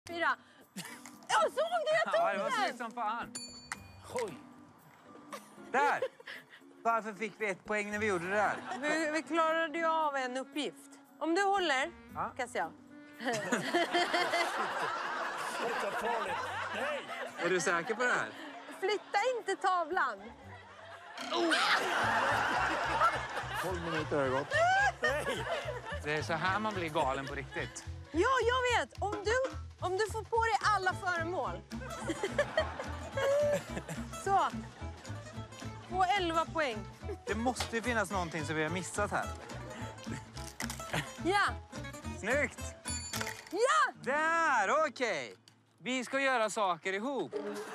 4. Jag såg det, jag tog Ja, det var snyggt som fan. Oj. Där! Varför fick vi 1 poäng när vi gjorde det där? Vi klarade ju av en uppgift. Om du håller, Ja. Cassia. Nej! Är du säker på det här? Flytta inte tavlan. 12 minuter har det gått. Det är så här man blir galen på riktigt. Ja, jag vet. Om du får på dig alla föremål. Så. Få 11 poäng. Det måste ju finnas någonting som vi har missat här. Ja. Snyggt! Ja! Där, okej. Vi ska göra saker ihop.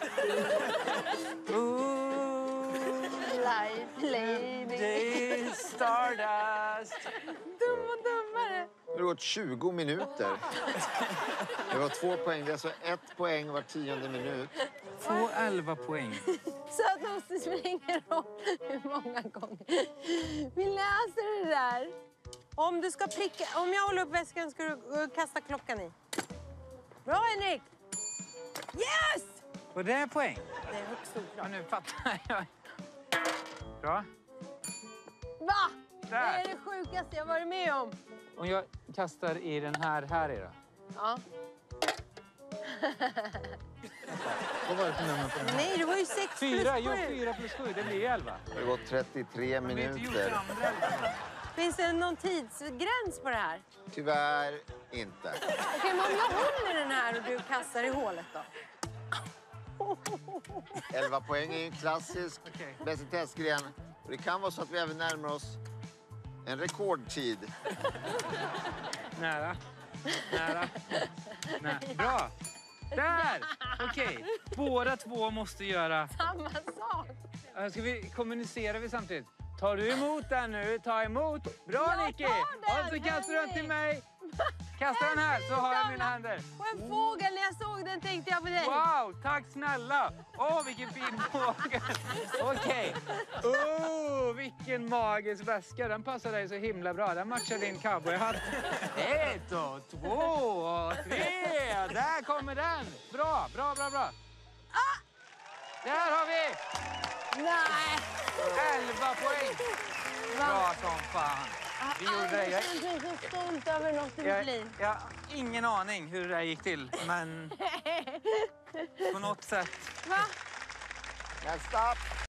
Life lady. Day Stardust. Dum och dummare. Det har gått 20 minuter. Det var 2 poäng. Det är alltså 1 poäng var 10:e minut. Få 11 poäng. Så att det spelar ingen roll hur många gånger. Vi läser det där. Om du ska pricka, om jag håller upp väskan ska du kasta klockan i. Bra, Henrik! Yes! Och det är poäng. Det är högst Ja, oklart. nu fattar jag. Bra. Va? Det Där. är det sjukaste jag varit med om. Om jag kastar i den här är då. Ja. Vad var det för nummer på den här? Nej, det var ju 6 plus 4, jo 7. 4 plus 7, det blir 11. Det har gått 33 Men vi har inte gjort det minuter. andra 11. Finns det någon tidsgräns på det här? Tyvärr inte. Okej, men om jag håller den här och du kastar i hålet då? 11 poäng är ju en klassisk Okej. Bäst i testgren. Och det kan vara så att vi även närmar oss en rekordtid. Nära. Nära. Bra. Där! Okej. Båda två måste göra... Samma sak. Ska vi kommunicera vi samtidigt? Tar du emot den nu? Ta emot. Bra, Jag Nicky! tar den, Och så kastar du den till Henrik. mig. Kasta den här så har jag mina händer. Och en fågel, när jag såg den tänkte jag på dig. Wow, tack snälla! Åh, vilken fin fågel! Okej. Vilken magisk väska. Den passar dig så himla bra. Den matchar din cowboyhatt. 1 och 2 och 3. Där kommer den. Bra, bra, bra, bra. Där har vi Nej. 11 poäng. Bra som fan. Vi gjorde det. Jag känner mig så stolt över något i mitt liv. Jag har ingen aning hur det där gick till, men på något sätt. Va? Nästa!